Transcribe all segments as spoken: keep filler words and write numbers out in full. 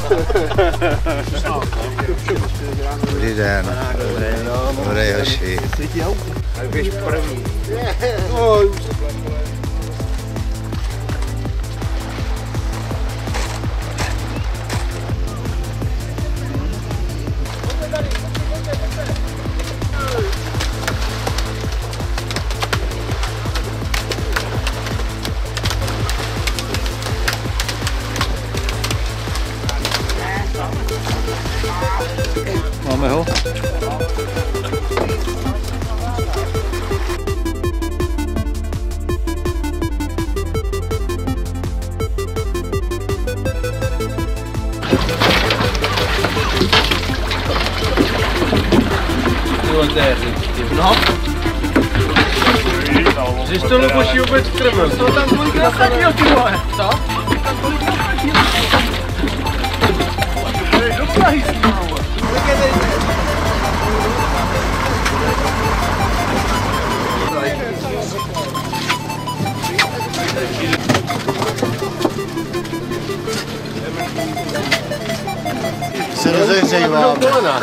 Dobrý den. Dobrý hoši. Tak běž první. Máme ho? No. Jsi to Luboši vůbec krmil? To tam kolik nasadil, ty vole. Co? Tam kolik nasadil. Do Prahy s tím, vole. Se rozehřejvá.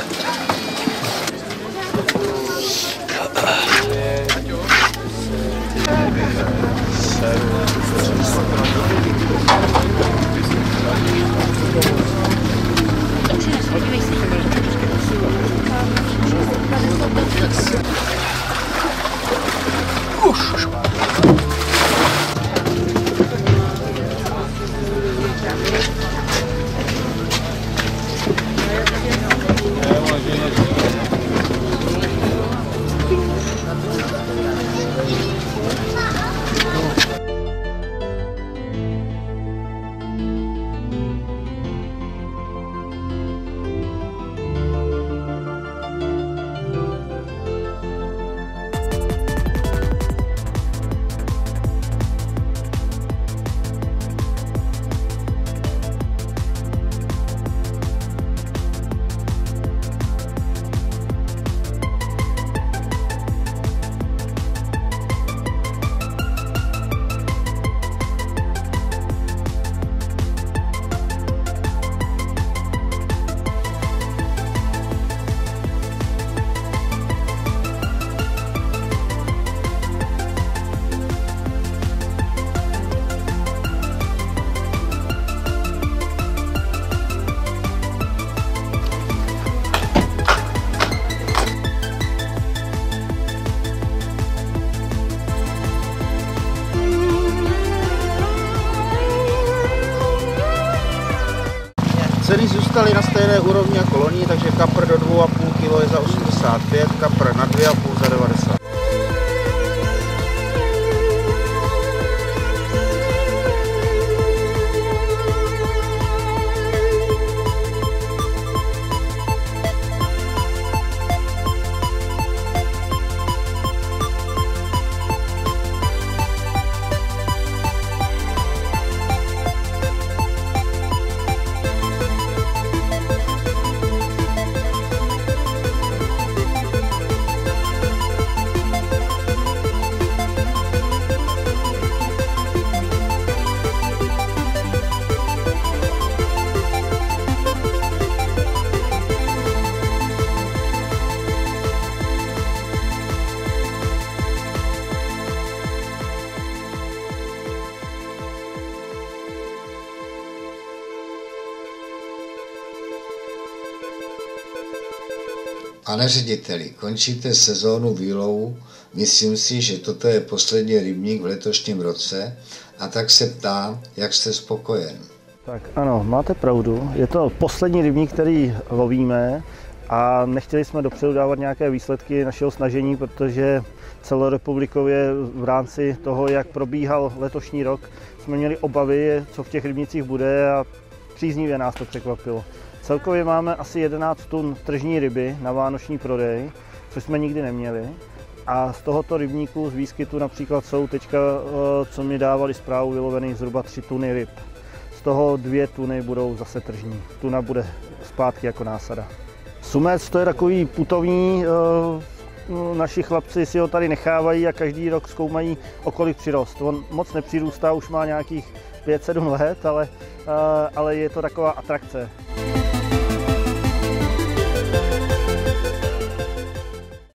Ceny zůstaly na stejné úrovni jako loni, takže kapr do dvou a půl kilo je za osmdesát pět, kapr na dvě a půl za devadesát. Pane řediteli, končíte sezónu výlovu, myslím si, že toto je poslední rybník v letošním roce a tak se ptám, jak jste spokojen. Tak ano, máte pravdu, je to poslední rybník, který lovíme a nechtěli jsme dopředu dávat nějaké výsledky našeho snažení, protože celorepublikově v rámci toho, jak probíhal letošní rok, jsme měli obavy, co v těch rybnících bude a příznivě nás to překvapilo. Celkově máme asi jedenáct tun tržní ryby na vánoční prodej, což jsme nikdy neměli. A z tohoto rybníku z výskytu například jsou teďka, co mi dávali zprávu, vyloveny zhruba tři tuny ryb. Z toho dvě tuny budou zase tržní. Tuna bude zpátky jako násada. Sumec to je takový putovní, naši chlapci si ho tady nechávají a každý rok zkoumají, o kolik přirost. On moc nepřirůstá, už má nějakých pět sedm let, ale, ale je to taková atrakce.